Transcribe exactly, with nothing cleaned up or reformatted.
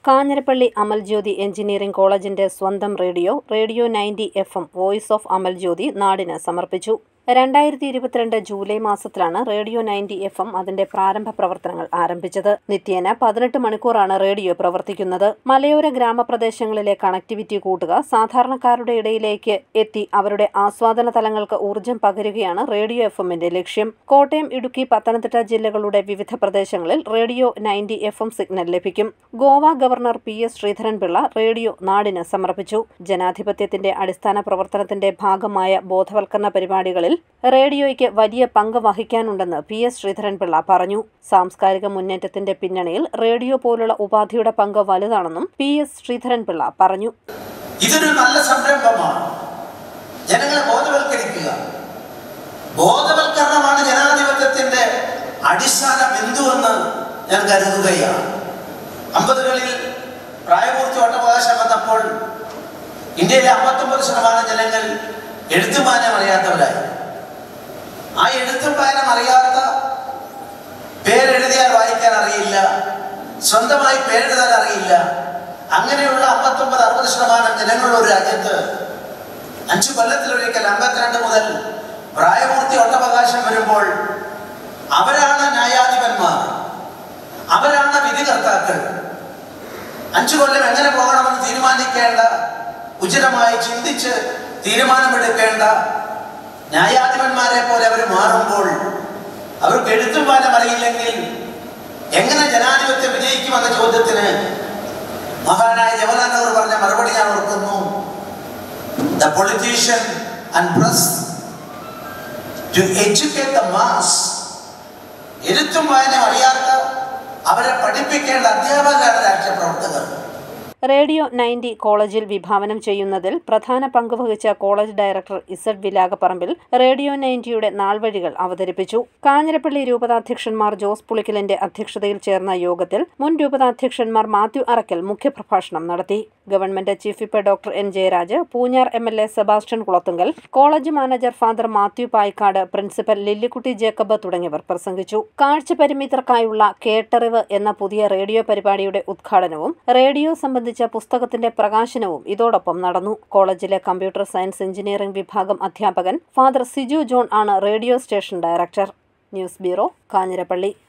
Kanjirappally Amal Jyothi engineering കോളേജിന്റെ സ്വന്തം radio radio ninety F M voice of Amaljyothi നാടിന് സമർപ്പിച്ചു. രണ്ടായിരത്തി ഇരുപത്തിരണ്ട് ജൂലൈ മാസത്തിലാണ് റേഡിയോ നയൻറ്റി എഫ് എം അതിന്റെ പ്രാരംഭ പ്രവർത്തനങ്ങൾ ആരംഭിച്ചത്. നിത്യേന പതിനെട്ട് മണിക്കൂറാണ് റേഡിയോ പ്രവർത്തിക്കുന്നത്. മലയോര ഗ്രാമപ്രദേശങ്ങളിലെ കണക്ടിവിറ്റി കൂട്ടുക, സാധാരണക്കാരുടെ ഇടയിലേക്ക് എത്തി അവരുടെ ആസ്വാദന തലങ്ങൾക്ക് ഊർജ്ജം പകരുകയാണ് റേഡിയോ എഫ് എമ്മിന്റെ ലക്ഷ്യം. കോട്ടയം, ഇടുക്കി, പത്തനംതിട്ട ജില്ലകളുടെ വിവിധ പ്രദേശങ്ങളിൽ radio ninety F M signal ലഭിക്കും. Goa governor P S Sreedharanpillai radio നാടിന് സമർപ്പിച്ചു. ജനാധിപത്യത്തിന്റെ അടിസ്ഥാന പ്രവർത്തനത്തിന്റെ ഭാഗമായ ബോധവൽക്കരണ പരിപാടികളിൽ റേഡിയോയ്ക്ക് വലിയ പങ്ക് വഹിക്കാനുണ്ടെന്ന് പി എസ് ശ്രീധരൻപിള്ള പറഞ്ഞു. സാംസ്കാരിക മുന്നേറ്റത്തിന്റെ പിന്നണിയിൽ റേഡിയോ പോലുള്ള ഉപാധിയുടെ പങ്ക് വലുതാണെന്നും പി എസ് ശ്രീധരൻപിള്ള പറഞ്ഞു. ഇതൊരു നല്ല സംരംഭമാണ്. ജനങ്ങളെ ബോധവൽക്കരിക്കുക. ബോധവൽക്കരണമാണ് ജനാധിപത്യത്തിന്റെ അടിസ്ഥാന ബിന്ദുവെന്ന് ഞാൻ കരുതുകയാണ്. അമ്പതുകളിൽ പ്രായപൂർത്തി വോട്ടവകാശം വന്നപ്പോൾ ഇന്ത്യയിലെ അമ്പത്തൊമ്പത് ശതമാനം ജനങ്ങൾ എഴുത്തും വായന അറിയാത്തവരായി. ആ എഴുത്തും വായന അറിയാത്ത, പേരെഴുതിയാൽ വായിക്കാൻ അറിയില്ല, സ്വന്തമായി പേരെഴുതാൻ അറിയില്ല, അങ്ങനെയുള്ള അമ്പത്തൊമ്പത് അറുപത് ശതമാനം ജനങ്ങളുള്ള ഒരു രാജ്യത്ത് അഞ്ചു കൊല്ലത്തിലൊരിക്കൽ അമ്പത്തിരണ്ട് മുതൽ പ്രായപൂർത്തി വോട്ടവകാശം വരുമ്പോൾ അവരാണ് ന്യായാധിപന്മാർ, അവരാണ് വിധികർത്താക്കൾ. അഞ്ചു കൊല്ലം എങ്ങനെ പോകണമെന്ന് തീരുമാനിക്കേണ്ട, ഉചിതമായി ചിന്തിച്ച് തീരുമാനമെടുക്കേണ്ട ന്യായാധിപന്മാരെ പോലെ അവർ മാറുമ്പോൾ അവർക്ക് എഴുത്തും വായന അറിയില്ലെങ്കിൽ എങ്ങനെ ജനാധിപത്യം വിജയിക്കുമെന്ന ചോദ്യത്തിന് മഹാനായ ജവഹർലാൽ നെഹ്റു പറഞ്ഞ മറുപടി ഞാൻ ഓർക്കുന്നു. The politician and press to educate the mass. എഴുത്തും വായന അറിയാത്ത അവരെ പഠിപ്പിക്കേണ്ട അധ്യാപകരാണ് രാഷ്ട്രീയ പ്രവർത്തകർ. റേഡിയോ നയൻറ്റി കോളേജിൽ വിഭാവനം ചെയ്യുന്നതിൽ പ്രധാന പങ്കുവഹിച്ച college director Z Vilakapparambil radio നയൻറ്റിയുടെ നാൾവഴികൾ അവതരിപ്പിച്ചു. കാഞ്ഞിരപ്പള്ളി രൂപതാധ്യക്ഷന്മാർ ജോസ് പുളിക്കലിന്റെ അധ്യക്ഷതയിൽ ചേർന്ന യോഗത്തിൽ മുൻ രൂപതാധ്യക്ഷന്മാർ മാത്യു അറക്കൽ മുഖ്യപ്രഭാഷണം നടത്തി. Government chief whip doctor N Jayaraj, Poonjar M L A Sebastian Kulathunkal, college manager father Mathew Paikkad, principal Lillikutty Jacob തുടങ്ങിയവർ പ്രസംഗിച്ചു. കാഴ്ച പരിമിതർക്കായുള്ള കേട്ടറിവ് എന്ന പുതിയ റേഡിയോ പരിപാടിയുടെ ഉദ്ഘാടനവും റേഡിയോ സംബന്ധിച്ച പുസ്തകത്തിന്റെ പ്രകാശനവും ഇതോടൊപ്പം നടന്നു. കോളേജിലെ കമ്പ്യൂട്ടർ സയൻസ് എഞ്ചിനീയറിംഗ് വിഭാഗം അധ്യാപകൻ ഫാദർ സിജു ജോൺ ആണ് radio station director. News bureau, Kanjirappally.